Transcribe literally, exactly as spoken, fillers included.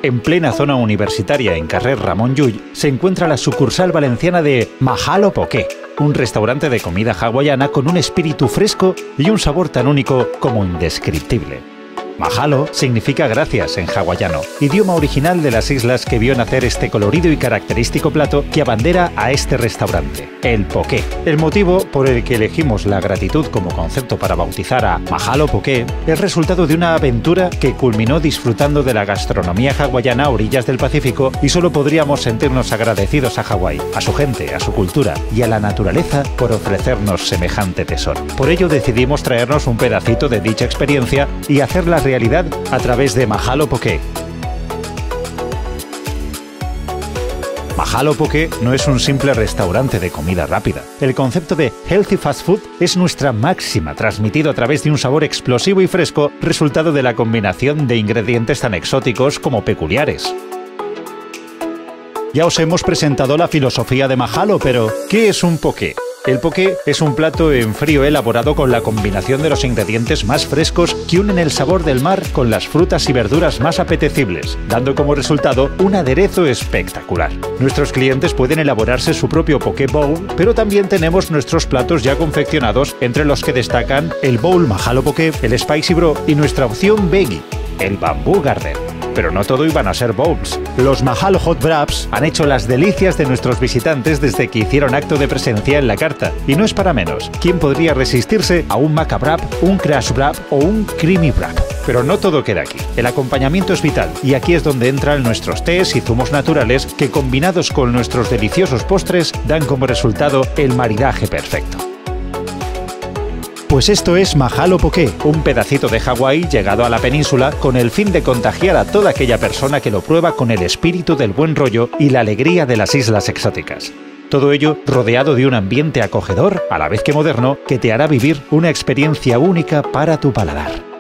En plena zona universitaria en carrer Ramon Llull se encuentra la sucursal valenciana de Mahalo Poké, un restaurante de comida hawaiana con un espíritu fresco y un sabor tan único como indescriptible. Mahalo significa gracias en hawaiano, idioma original de las islas que vio nacer este colorido y característico plato que abandera a este restaurante, el poké. El motivo por el que elegimos la gratitud como concepto para bautizar a Mahalo Poké es resultado de una aventura que culminó disfrutando de la gastronomía hawaiana a orillas del Pacífico, y solo podríamos sentirnos agradecidos a Hawái, a su gente, a su cultura y a la naturaleza por ofrecernos semejante tesoro. Por ello decidimos traernos un pedacito de dicha experiencia y hacerla realidad a través de Mahalo Poké. Mahalo Poké no es un simple restaurante de comida rápida. El concepto de Healthy Fast Food es nuestra máxima, transmitido a través de un sabor explosivo y fresco, resultado de la combinación de ingredientes tan exóticos como peculiares. Ya os hemos presentado la filosofía de Mahalo, pero ¿qué es un poké? El poké es un plato en frío elaborado con la combinación de los ingredientes más frescos que unen el sabor del mar con las frutas y verduras más apetecibles, dando como resultado un aderezo espectacular. Nuestros clientes pueden elaborarse su propio poké bowl, pero también tenemos nuestros platos ya confeccionados, entre los que destacan el bowl Mahalo Poké, el Spicy Bro y nuestra opción veggie, el Bamboo Garden. Pero no todo iban a ser bowls. Los Mahalo Hot Wraps han hecho las delicias de nuestros visitantes desde que hicieron acto de presencia en la carta. Y no es para menos. ¿Quién podría resistirse a un Maca Wrap, un Crash Wrap o un Creamy Wrap? Pero no todo queda aquí. El acompañamiento es vital, y aquí es donde entran nuestros tés y zumos naturales que, combinados con nuestros deliciosos postres, dan como resultado el maridaje perfecto. Pues esto es Mahalo Poké, un pedacito de Hawái llegado a la península con el fin de contagiar a toda aquella persona que lo prueba con el espíritu del buen rollo y la alegría de las islas exóticas. Todo ello rodeado de un ambiente acogedor, a la vez que moderno, que te hará vivir una experiencia única para tu paladar.